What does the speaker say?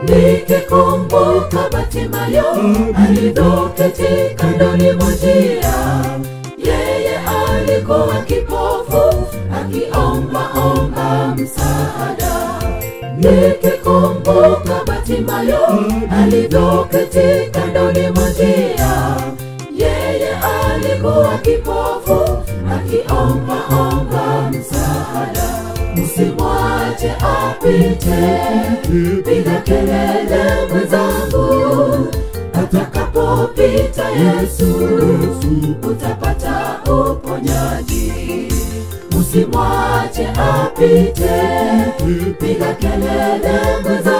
Nikikumbuka Bartimayo alivyoketi kandoni mwa njia, yeye alikuwa kipofu akiomba msaada. Nikikumbuka Bartimayo alivyoketi kandoni mwa njia, yeye alikuwa kipofu akiomba msaada. Usimwache apite, piga kelele mwenzangu, atakapopita Yesu utapata uponyaji. Usimwache apite, piga kelele mwenzangu,